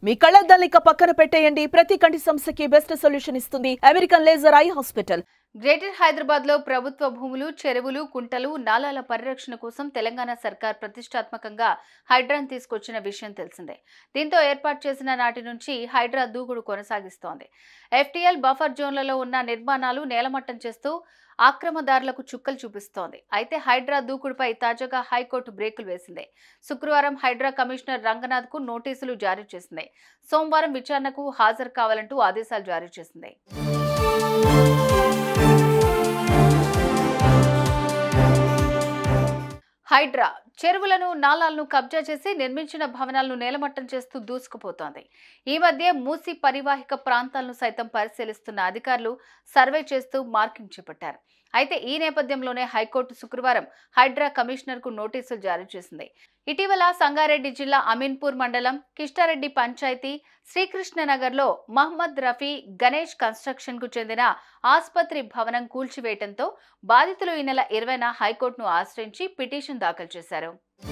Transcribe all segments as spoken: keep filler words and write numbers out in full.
మీ కళ్ళద్దాలిక పక్కన పెట్టేయండి. ప్రతి కంటి సమస్యకి బెస్ట్ సొల్యూషన్ ఇస్తుంది American laser eye hospital. Greater Hyderabad లో ప్రభుత్వ భూములు, చెరువులు, కుంటలు, నాలాల పరిరక్షణ కోసం తెలంగాణ సర్కార్ ప్రతిష్టాత్మకంగా హైడ్రాను తీసుకొచ్చిన విషయం తెలిసిందే. దీంతో ఏర్పాటు చేసిన నాటి నుంచి హైడ్రా దూకుడు కొనసాగిస్తోంది. ఎఫ్టీఎల్ బఫర్ జోన్లలో ఉన్న నిర్మాణాలు నేలమట్టం చేస్తూ ఆక్రమదారులకు చుక్కలు చూపిస్తోంది. అయితే హైడ్రా దూకుడుపై తాజాగా హైకోర్టు బ్రేకులు వేసింది. శుక్రవారం హైడ్రా కమిషనర్ రంగనాథ్ కు నోటీసులు జారీ చేసింది. సోమవారం విచారణకు హాజరు కావాలంటూ ఆదేశాలు జారీ చేసింది. హైడ్రా చెరువులను, నాలాలను కబ్జా చేసి నిర్మించిన భవనాలను నేలమట్టం చేస్తూ దూసుకుపోతోంది. ఈ మధ్య మూసి పరివాహిక ప్రాంతాలను సైతం పరిశీలిస్తున్న అధికారులు సర్వే చేస్తూ మార్కింగ్ చేపట్టారు. అయితే ఈ నేపథ్యంలోనే హైకోర్టు శుక్రవారం హైడ్రా కమిషనర్ కు నోటీసులు జారీ చేసింది. ఇటీవల సంగారెడ్డి జిల్లా అమీన్పూర్ మండలం కిష్టారెడ్డి పంచాయతీ శ్రీకృష్ణనగర్ లో మహమ్మద్ రఫీ గణేష్ కన్స్ట్రక్షన్ కు చెందిన ఆసుపత్రి భవనం కూల్చివేయడంతో బాధితులు ఈ నెల ఇరవైన హైకోర్టును ఆశ్రయించి పిటిషన్ దాఖలు చేశారు.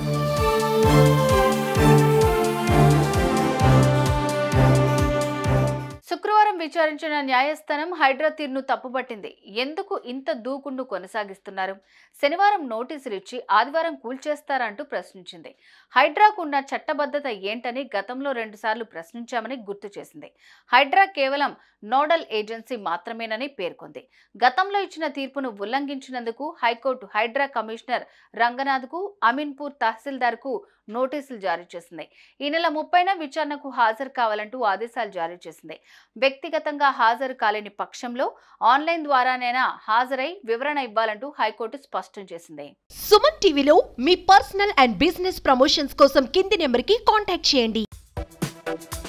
శుక్రవారం విచారించిన న్యాయస్థానం హైడ్రా తీరును తప్పుపట్టింది. ఎందుకు ఇంత దూకుడును కొనసాగిస్తున్నారు? శనివారం నోటీసులు ఇచ్చి ఆదివారం కూల్చేస్తారంటూ ప్రశ్నించింది. హైడ్రాకు ఉన్న చట్టబద్ధత ఏంటని గతంలో రెండు సార్లు ప్రశ్నించామని గుర్తు చేసింది. హైడ్రా కేవలం నోడల్ ఏజెన్సీ మాత్రమేనని పేర్కొంది. గతంలో ఇచ్చిన తీర్పును ఉల్లంఘించినందుకు హైకోర్టు హైడ్రా కమిషనర్ రంగనాథ్ కు, అమీన్పూర్ తహసీల్దార్ కు నోటీసులు జారీ చేసింది. ఈ నెల ముప్పైన విచారణకు హాజరు కావాలంటూ ఆదేశాలు జారీ చేసింది. వ్యక్తిగతంగా హాజరు కాలేని పక్షంలో ఆన్లైన్ ద్వారానైనా హాజరై వివరణ ఇవ్వాలంటూ హైకోర్టు స్పష్టం చేసింది. సుమన్ టీవీలో మీ పర్సనల్ అండ్ బిజినెస్ ప్రమోషన్స్ కోసం కింది నెంబర్కి కాంటాక్ట్ చేయండి.